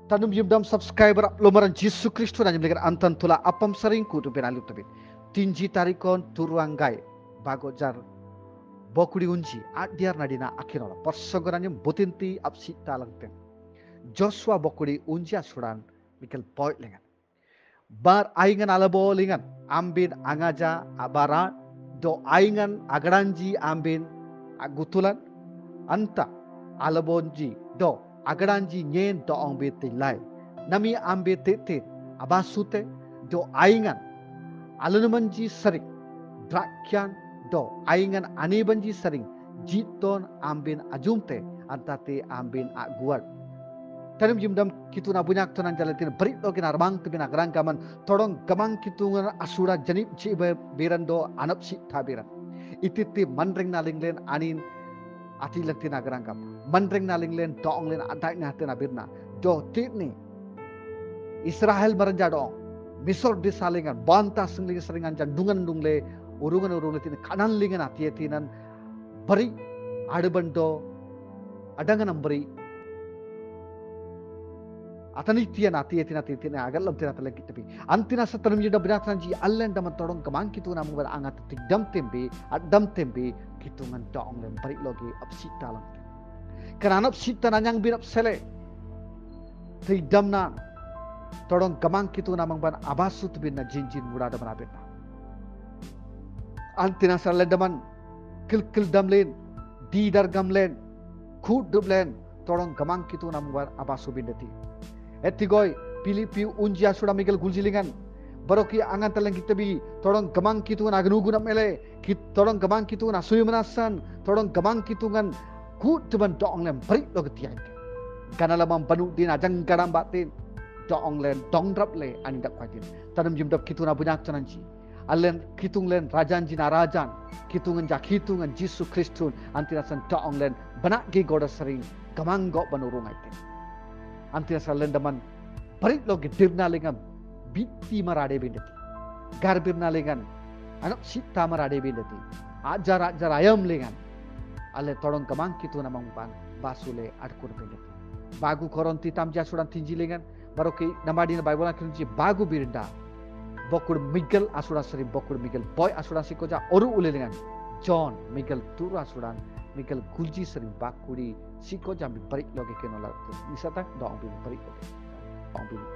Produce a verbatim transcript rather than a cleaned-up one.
Tanum yimdam subscriber lomaran Jisu Kristo na jimlekan antan tula apam sering kutu penalu tabi. Tinji tarikon turuanggai bagojar bokuri unji adiar nadina akinola. Persogorannya botinti apsi talangten. Joshua bokuri unji asuran Mikel point lengan. Bar aingan alabo lengan ambin angaja abara do aingan agaranji ambin agutulan anta alabonji do agaranji nyen do ambe tilai nami ambe tete abasute do aingan alunumanji sering drakyan do aingan anebanji sering jiton ambin ajumte antate ambin aguat tanim jimdam kitu na bunyak tonan jalatin berit lokin arbang tu bina gerang kaman todong gamang kitungan asura janip cibe birando anap si tabiran ititi mandring nalinglen anin ati lakti na gerang kap mandring nalinglen doong len adak na tena birna do titni Israel maranja doong misor disalingan banta singling seringan jandungan dungle urungan urungan tin kanan lingan ati atinan beri adabando adangan amberi atani tian ati ati nati tina agar lam tina tele kita pi antina satarum jida binatan ji allen daman todong kemang kitu namu ber angat tidam tembe adam tembe kitungan doong lem beri logi apsita lang karena apsita nanyang bin apsele tidam na todong kemang kitu namang ban abasut bin na jinjin murada manabeta antina sarle daman kil kil damlen di dar gamlen khud dublen todong kemang kitu namu ban abasu bin deti Etigoy pilipi unjia sudah Miguel guljilingan baroki angan taleng kita bi todong gamang kitungan agnugu na mele kit todong gamang kitungan asuy manasan todong gamang kitungan ku tuban doong lem beri lo ketia itu kana lamam banu din ajang garam batin doong len dong drap le ani dak kwatin tanam jimdap kituna bunyak tananji allen kitung len rajan jina rajan kitungan jak kitungan Jisu Kristun antirasan doong len banak gi goda sering gamang go banurung aitin Antia salen daman parit logi dirna lengan biti marade bindeti garbirna lengan anak sita marade bindeti ajar ajar ayam lengan ale todong kamang kitu namang pan basule adkur bindeti bagu koronti tamja sudan tinji lengan baroki namadi na bible kinji bagu birinda bokur Miguel asura seri bokur Miguel boy asura sikoja oru ule lengan John Miguel turu asuran Miguel gulji sering bakuri siko jambi parit logi kenola misata doang bin parit logi doang bin